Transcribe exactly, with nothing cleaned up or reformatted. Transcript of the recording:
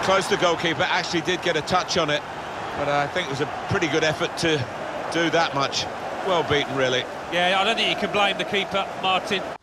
close. The goalkeeper actually did get a touch on it, but I think it was a pretty good effort to do that much. Well beaten, really. Yeah, I don't think you can blame the keeper, Martin.